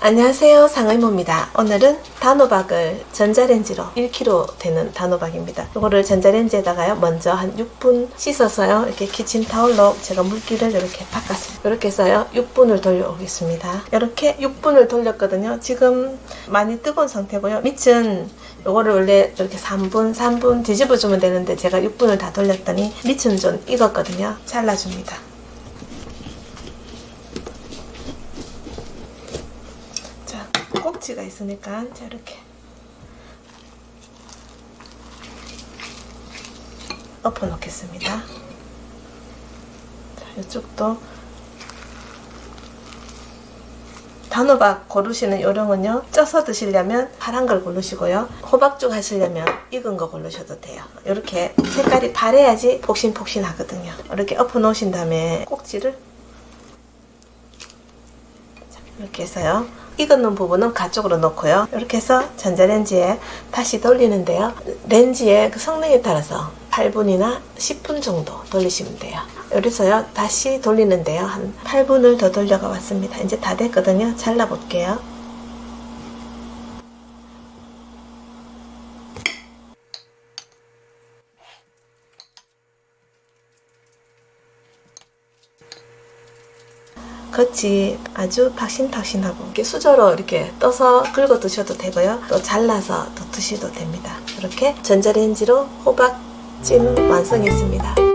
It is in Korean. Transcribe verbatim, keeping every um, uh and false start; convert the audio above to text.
안녕하세요, 상의모입니다. 오늘은 단호박을 전자레인지로 일 킬로그램 되는 단호박입니다. 이거를 전자레인지에다가요 먼저 한 육 분 씻어서요 이렇게 키친타올로 제가 물기를 이렇게 닦았습니다. 이렇게 해서요 육 분을 돌려오겠습니다. 이렇게 육 분을 돌렸거든요. 지금 많이 뜨거운 상태고요. 밑은 요거를 원래 이렇게 삼 분 삼 분 뒤집어주면 되는데 제가 육 분을 다 돌렸더니 밑은 좀 익었거든요. 잘라줍니다. 꼭지가 있으니까 자 이렇게 엎어 놓겠습니다. 자, 이쪽도 단호박 고르시는 요령은요, 쪄서 드시려면 파란 걸 고르시고요, 호박죽 하시려면 익은 거 고르셔도 돼요. 이렇게 색깔이 바래야지 폭신폭신하거든요. 이렇게 엎어 놓으신 다음에 꼭지를 이렇게 해서요 익은 부분은 가쪽으로 놓고요, 이렇게 해서 전자레인지에 다시 돌리는데요, 렌지의 그 성능에 따라서 팔 분이나 십 분 정도 돌리시면 돼요. 여기서요 다시 돌리는데요 한 팔 분을 더 돌려가 왔습니다. 이제 다 됐거든요. 잘라 볼게요. 겉이 아주 팍신팍신하고 이렇게 수저로 이렇게 떠서 긁어 드셔도 되고요, 또 잘라서 또 드셔도 됩니다. 이렇게 전자레인지로 호박찜 완성했습니다.